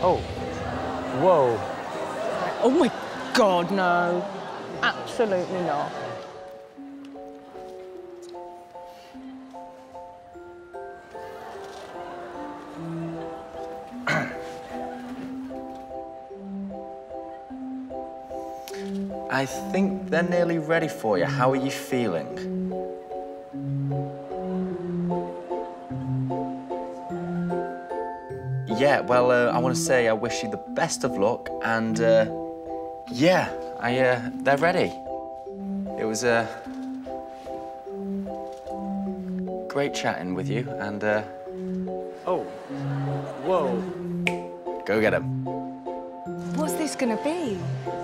Oh. Whoa. Oh, my God, no. Absolutely not. I think they're nearly ready for you. How are you feeling? Yeah, well, I want to say I wish you the best of luck, and, yeah, they're ready. It was, great chatting with you, and, Oh. Whoa. go get 'em. What's this gonna be?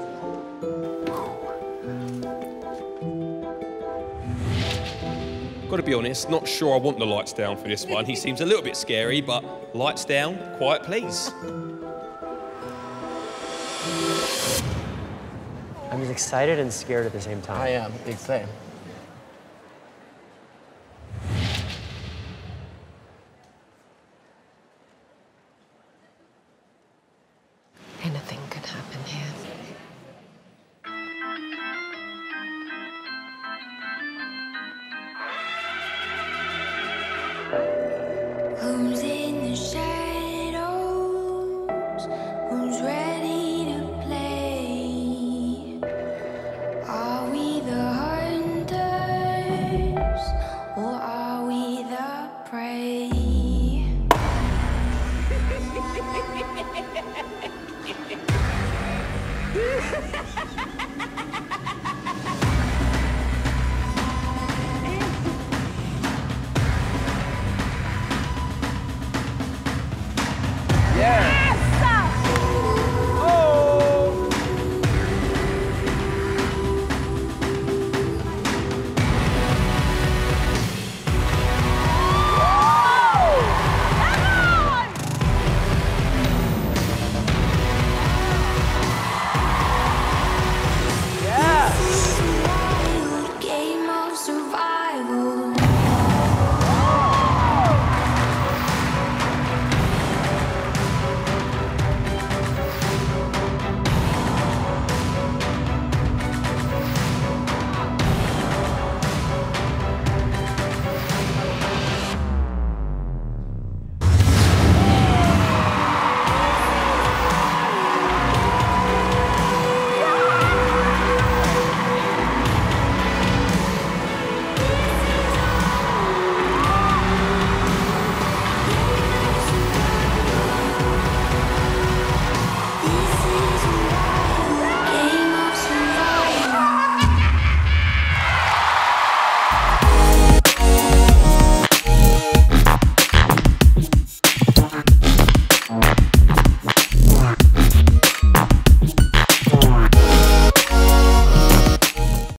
Got to be honest, not sure I want the lights down for this one. He seems a little bit scary, but lights down, quiet please. I'm excited and scared at the same time. I am, big same.